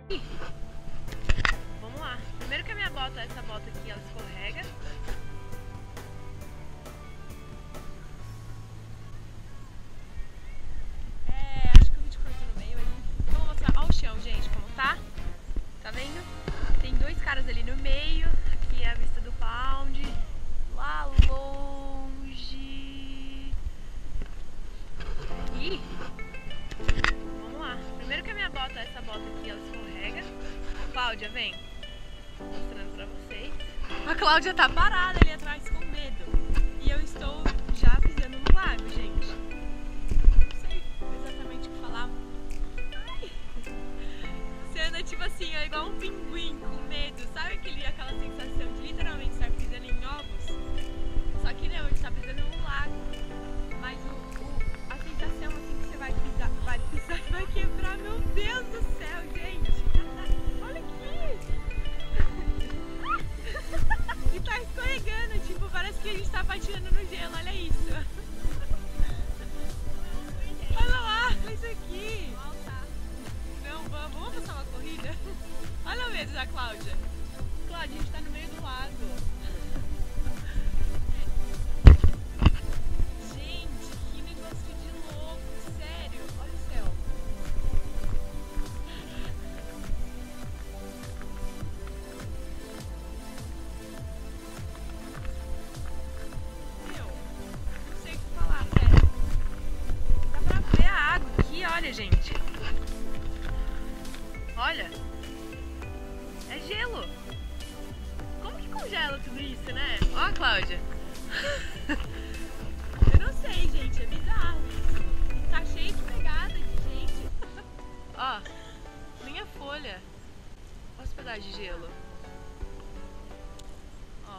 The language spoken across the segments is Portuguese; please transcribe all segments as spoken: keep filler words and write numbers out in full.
Vamos lá. Primeiro que a minha bota, essa bota aqui, ela escorrega. É, acho que o vídeo cortou no meio ali. Então vou mostrar. Olha o chão, gente, como tá. Tá vendo? Tem dois caras ali no meio. Aqui é a vista do Pound. Lá longe. E vamos lá. Primeiro que a minha bota, essa bota aqui, ela escorrega. Cláudia, vem. Tô mostrando pra vocês. A Cláudia tá parada ali atrás com medo. E eu estou já pisando no lago, gente. Não sei exatamente o que falar. Ai. Você anda tipo assim, ó, igual um pinguim com medo. Sabe aquele, aquela sensação de literalmente estar pisando em ovos? Só que não, a gente tá pisando no lago. Mas o, o, a sensação assim que você vai pisar, vai pisar e vai quebrar. Meu Deus do céu, gente. Olha aqui. E tá escorregando, tipo, parece que a gente tá patinando no gelo, olha isso. Olha lá, olha isso aqui. Não, vamos, vamos passar uma corrida? Olha o medo da Cláudia. Cláudia, a gente tá no meio do lago. Gente, que negócio de louco, sério. Olha o céu. Meu, não sei o que falar, sério. Dá pra ver a água aqui, olha, gente. Olha. É gelo. Como que congela tudo isso, né? Ó, Cláudia. Eu não sei, gente. É bizarro isso. E tá cheio de pegada de gente. Ó, nem a folha. Olha os pedaços de gelo. Ó.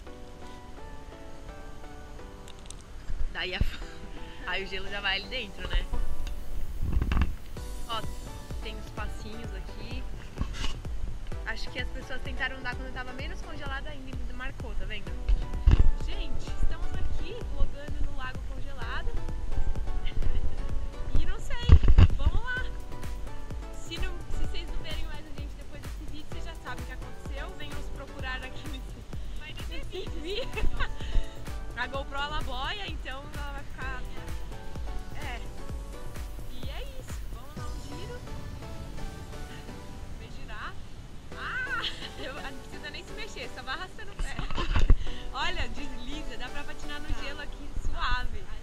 Daí a... Aí o gelo já vai ali dentro, né? Ó, tem uns passinhos aqui. Acho que as pessoas tentaram andar quando tava menos congelada ainda e marcou, tá vendo? Gente, estamos aqui vlogando no lago congelado. E não sei, vamos lá. Se, não, se vocês não verem mais a gente depois desse vídeo, vocês já sabem o que aconteceu. Venham nos procurar aqui nesse, nesse vídeo. A GoPro ela boia, então ela vai ficar... É. E é isso. Vamos dar um giro. Vai girar. Ah! Eu, não precisa nem se mexer, só vai arrastando o pé. Olha, desliza, dá pra patinar no gelo aqui suave.